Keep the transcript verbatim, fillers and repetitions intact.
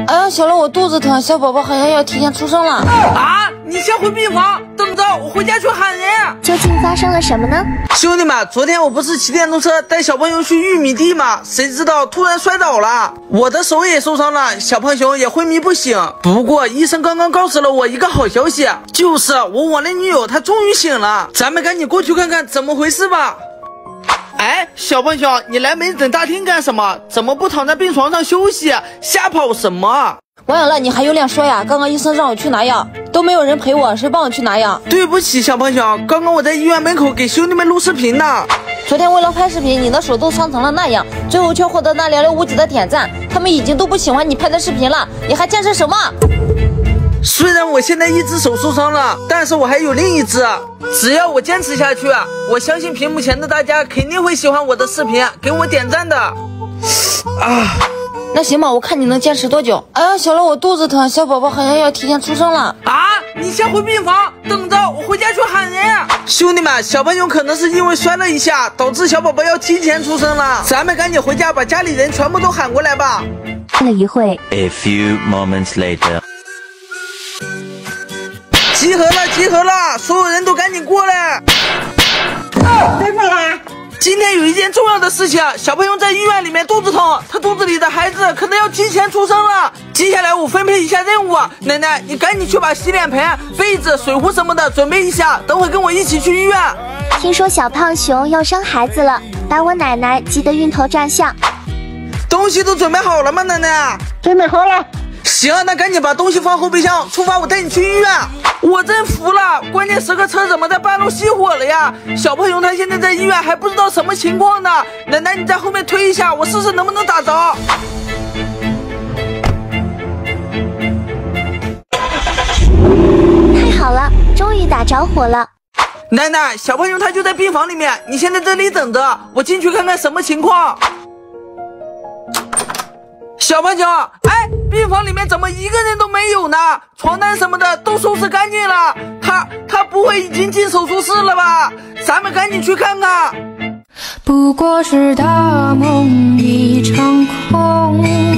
哎呀，小乐，我肚子疼，小宝宝好像要提前出生了。 啊！你先回病房，等着，我回家去喊人。 究竟发生了什么呢？ 兄弟们，昨天我不是骑电动车带小朋友去玉米地吗？谁知道突然摔倒了，我的手也受伤了，小胖熊也昏迷不醒。不过医生刚刚告诉了我一个好消息，就是我网恋女友她终于醒了，咱们赶紧过去看看怎么回事吧。哎，小胖熊，你来门诊大厅干什么？怎么不躺在病床上休息？瞎跑什么？ 王小乐，你还有脸说呀？刚刚医生让我去拿药，都没有人陪我，谁帮我去拿药？ 对不起，小胖熊，刚刚我在医院门口给兄弟们录视频呢。 昨天为了拍视频，你的手都伤成了那样，最后却获得那寥寥无几的点赞，他们已经都不喜欢你拍的视频了，你还坚持什么？ 虽然我现在一只手受伤了，但是我还有另一只，只要我坚持下去，我相信屏幕前的大家肯定会喜欢我的视频，给我点赞的。啊， 那行吧，我看你能坚持多久。哎呀，小乐，我肚子疼，小宝宝好像要提前出生了。 啊！你先回病房，等着，我回家去喊人。兄弟们，小朋友可能是因为摔了一下，导致小宝宝要提前出生了，咱们赶紧回家把家里人全部都喊过来吧。 了一会 A few moments later。 集合了，集合了！所有人都赶紧过来！ 哦，怎么啦？ 今天有一件重要的事情，小朋友在医院里面肚子痛，他肚子里的孩子可能要提前出生了。接下来我分配一下任务，奶奶，你赶紧去把洗脸盆、被子、水壶什么的准备一下，等会跟我一起去医院。 听说小胖熊要生孩子了，把我奶奶急得晕头转向。 东西都准备好了吗，奶奶？ 准备好了。 行，那赶紧把东西放后备箱，出发，我带你去医院。我真服了，关键时刻车怎么在半路熄火了呀？小胖熊他现在在医院还不知道什么情况呢。奶奶，你在后面推一下，我试试能不能打着。 太好了，终于打着火了。 奶奶，小胖熊他就在病房里面，你先在这里等着，我进去看看什么情况。小胖熊，哎，病房里面怎么一个人都没有呢？床单什么的都收拾干净了，他他不会已经进手术室了吧？咱们赶紧去看看。 不过是大梦一场空。